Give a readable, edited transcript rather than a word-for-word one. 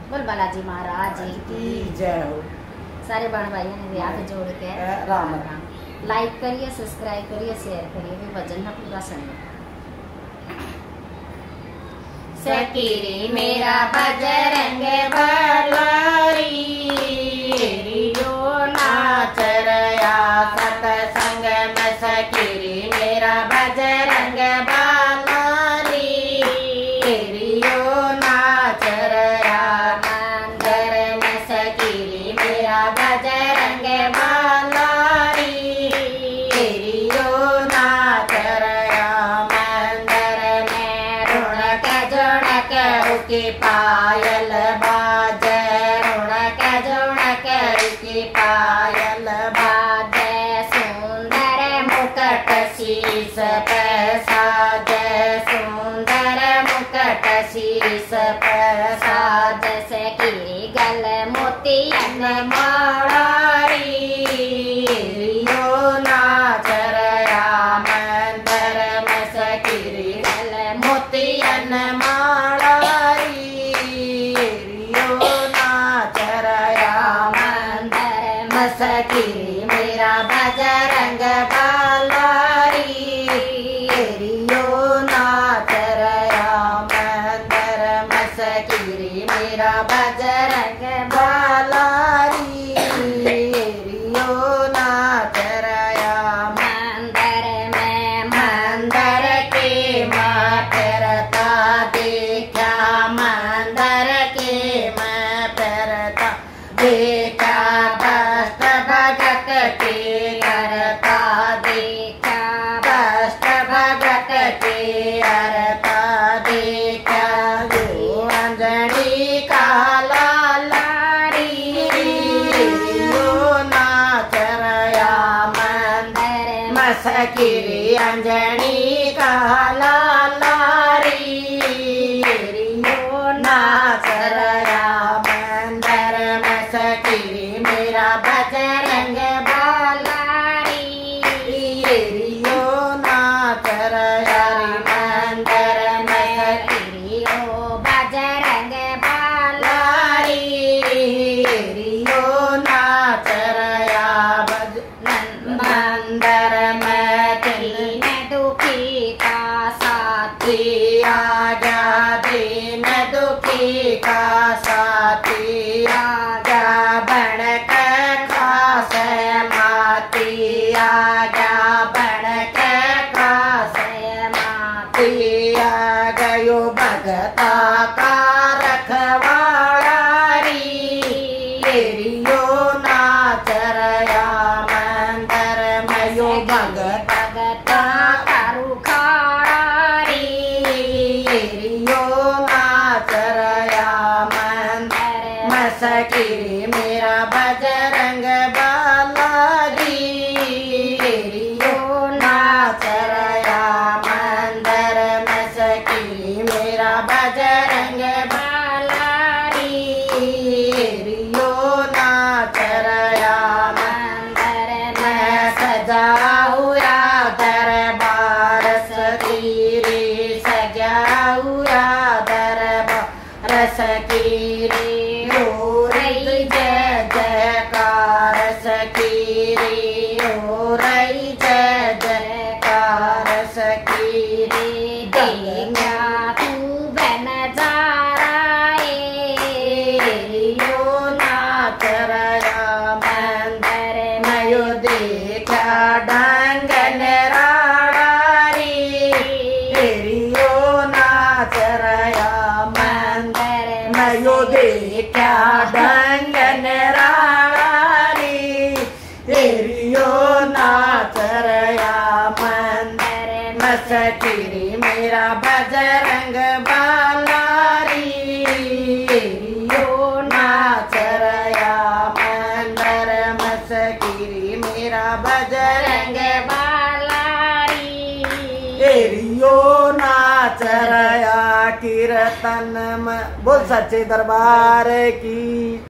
बोल बालाजी महाराज की जय हो। सारे बहन भाइयों ने भी हाथ जोड़ के राम राम। लाइक करिए, सब्सक्राइब करिए, शेयर करिए, भी भजन ना पूरा सुनिए। सकीरी मेरा बजरंग बलरी रियो नाच रया सतसंग में सकीरी मेरा बजरंग बलरी रियो नाच रया मंदिर में सकीरी मेरा बजरंग बलरी रियो नाच रया मंदिर में रुणक जुणक उसकी पायल बाजे रुणक जुणक उसकी पायल बाजे सुंदर मुकुट शीस पे साजे सुंदर मुकुट शीस पे साजे से की गल मोतियन माड़ी रियो नाच रया मंदिर में सकीरी गल मोतियन सकीरी मेरा बजरंग बलरी रियो नाच रया मंदिर में सकीरी मेरा बजरंग बलरी रियो नाच रया मंदिर में मंदिर के मैं फिरता देखा मंदिर के मैं फिरता देखा भगत के करता देखा कष्ट भगत के करता देखा अंजनी का लालारी रियो नाच रया मंदिर में सकीरी अंजनी का लालारी रियो नाच रया मंदिर में सकीरी मेरा बजरंग बलरी रियो नाच रया मंदिर में सकीरी ओ बजरंग बलरी रियो नाच रया मंदिर में दीन दुखी का साथी आजा दीन दुखी का साथी आजा बन के खास माती आजा बन के खास माती आ गयो भगता का रखवाड़ा रियो नाच रया मंदिर में यो भगता का रुखाड़ा रियो नाच रया मंदिर में सकीरी मेरा बजरंग बलरी रियो नाच रया मंदिर में सकीरी मेरा बजरंग बलरी रियो नाच रया मंदिर में सजा हुआ दरबार सकीरी सजा हुआ दरबार सकीरी हो रही जय जयकार सकीरी हो रही जय जयकार सकीरी देखा तू बन जा रियो नाच रया मंदिर में यो देखा डांगन राड़ी रियो नाच रया मंदिर में यो देखा डांगन राड़ी रियो नाच रया मंदिर में सकीरी मेरा बजरंग बलरी रियो नाच रया मंदिर में सकीरी मेरा बजरंग बलरी रियो नाच रया कीर्तन में बोल सच्चे दरबार की।